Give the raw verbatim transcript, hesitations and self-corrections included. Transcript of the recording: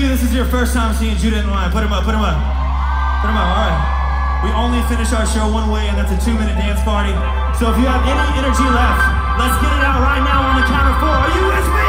this is your first time seeing Judah in the line. Put him up, put him up. Put him up, all right. We only finish our show one way, and that's a two-minute dance party. So if you have any energy left, let's get it out right now on the count of four. Are you with me?